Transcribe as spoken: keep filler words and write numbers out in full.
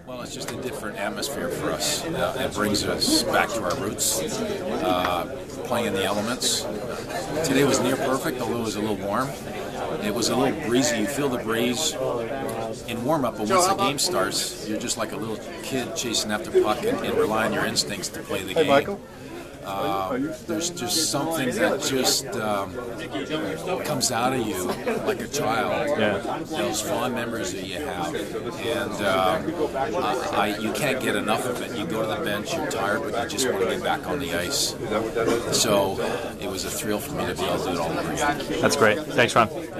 Well, it's just a different atmosphere for us. Uh, it brings us back to our roots, uh, playing in the elements. Today was near perfect, although it was a little warm. It was a little breezy. You feel the breeze in warm-up, but once the game starts, you're just like a little kid chasing after puck and, and relying on your instincts to play the game. Hey, Michael. Uh, there's just something that just um, comes out of you like a child. Yeah. Those fond memories that you have, and um, I, I, you can't get enough of it. You go to the bench, you're tired, but you just want to get back on the ice. So it was a thrill for me to be able to do it all over again. That's great. Thanks, Ron.